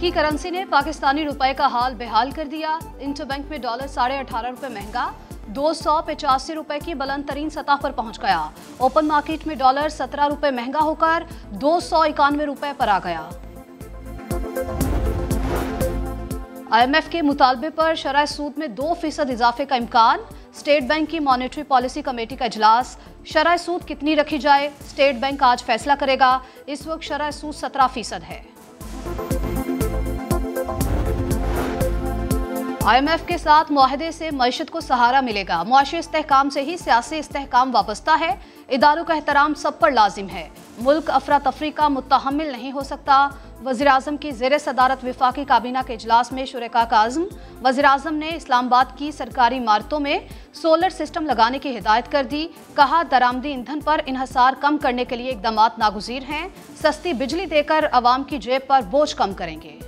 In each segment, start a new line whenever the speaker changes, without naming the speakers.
अमरीकी करेंसी ने पाकिस्तानी रुपए का हाल बेहाल कर दिया। इंटरबैंक में डॉलर 18.5 रुपए महंगा 285 रुपए की बुलंद तरीन सतह पर पहुंच गया। ओपन मार्केट में डॉलर 17 रुपए महंगा होकर 291 रुपए पर आ गया। IMF के मुतालबे पर शरह सूद में 2% इजाफे का इम्कान। स्टेट बैंक की मॉनेटरी पॉलिसी कमेटी का इजलास। शरह सूद कितनी रखी जाए, स्टेट बैंक आज फैसला करेगा। इस वक्त शरह सूद 17% है। IMF के साथ मुआहदे से मईशत को सहारा मिलेगा। मुआशी इस्तेहकाम से ही सियासी इस्तेहकाम वाबस्ता है। इदारों का एहतराम सब पर लाजिम है। मुल्क अफरा तफरी का मुत्तहमिल नहीं हो सकता। वज़ीर-ए-आज़म की ज़ेर सदारत विफाकी काबीना के इजलास में शुरका का आज़म। वज़ीर-ए-आज़म ने इस्लामाबाद की सरकारी इमारतों में सोलर सिस्टम लगाने की हिदायत कर दी। कहा, दरामदी ईंधन पर इन्हसार कम करने के लिए इक़दामात नागुज़ीर हैं। सस्ती बिजली देकर अवाम की जेब पर बोझ कम करेंगे।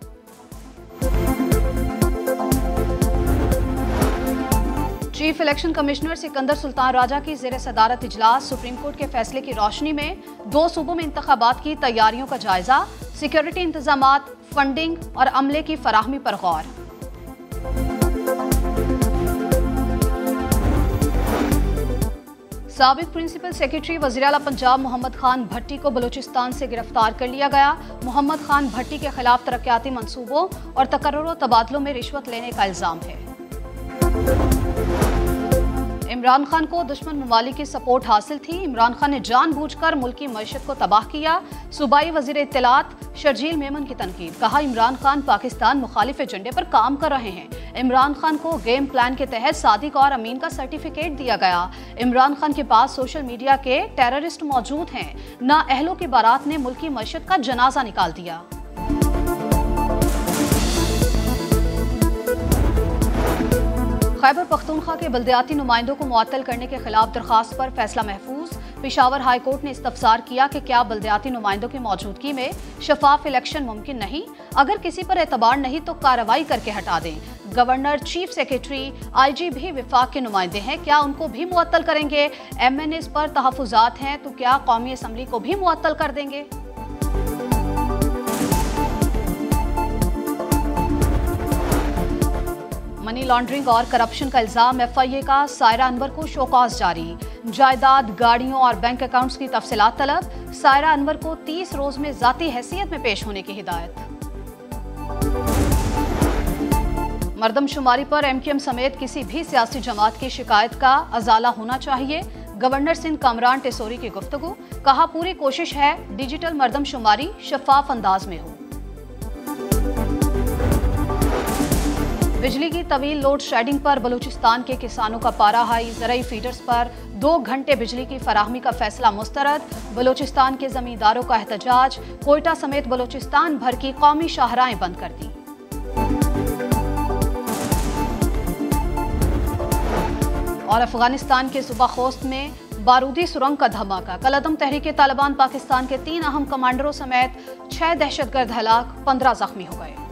Chief election commissioner Sikandar Sultan Raja की ज़ेर सदारत इजलास। सुप्रीम कोर्ट के फैसले की रोशनी में 2 सूबों में इंतखाबात की तैयारियों का जायजा। सिक्योरिटी इंतजामात, फंडिंग और अमले की फराहमी पर गौर। साबिक प्रिंसिपल सेक्रेटरी वज़ीर आला पंजाब मोहम्मद खान भट्टी को बलूचिस्तान से गिरफ्तार कर लिया गया। मोहम्मद खान भट्टी के खिलाफ तरक्याती मंसूबों और तकर्रुर तबादलों में रिश्वत लेने का इल्जाम है। इमरान खान को दुश्मन ममालिक की सपोर्ट हासिल थी। इमरान खान ने जानबूझकर मुल्की मईशत को तबाह किया। सूबाई वजीर इत्तलात शर्जील मेमन की तनकीद। कहा, इमरान खान पाकिस्तान मुखालिफ एजेंडे पर काम कर रहे हैं। इमरान खान को गेम प्लान के तहत सादिक और अमीन का सर्टिफिकेट दिया गया। इमरान खान के पास सोशल मीडिया के टेररिस्ट मौजूद हैं। ना अहलों की बारात ने मुल्की मईशत का जनाजा निकाल दिया। खैबर पख्तूनख्वा के बल्दियाती नुमाइंदों को मुअत्तल करने के खिलाफ दरखास्त पर फैसला महफूज। पेशावर हाई कोर्ट ने इस्तफसार किया कि क्या बल्दियाती नुमाइंदों की मौजूदगी में शफाफ इलेक्शन मुमकिन नहीं। अगर किसी पर एतबार नहीं तो कार्रवाई करके हटा दें। गवर्नर, चीफ सेक्रेटरी, IG भी विफाक के नुमाइंदे हैं, क्या उनको भी मुअत्तल करेंगे? MNAs पर तहफ़्फ़ुज़ात हैं तो क्या कौमी असम्बली को भी मुअत्तल कर देंगे? मनी लॉन्ड्रिंग और करप्शन का इल्जाम FIA का। सायरा अनवर को शोकॉज जारी। जायदाद, गाड़ियों और बैंक अकाउंट्स की तफसीलात तलब। सायरा अनवर को 30 रोज में जाती हैसियत में पेश होने की हिदायत। मरदमशुमारी पर MQM समेत किसी भी सियासी जमात की शिकायत का अजाला होना चाहिए। गवर्नर सिंध कामरान टेसोरी की गुफ्तगू। कहा, पूरी कोशिश है डिजिटल मरदमशुमारी शफाफ अंदाज में हो। बिजली की तवील लोड शेडिंग पर बलूचिस्तान के किसानों का पारा हाई। ज़रई फीडर्स पर 2 घंटे बिजली की फराहमी का फैसला मुस्तरद। बलूचिस्तान के जमींदारों का एहतजाज। कोयटा समेत बलूचिस्तान भर की कौमी शाहराहें बंद कर दी। और अफगानिस्तान के सूबा खोस्त में बारूदी सुरंग का धमाका। कलअदम तहरीक तालिबान पाकिस्तान के 3 अहम कमांडरों समेत 6 दहशतगर्द हलाक, 15 जख्मी हो गए।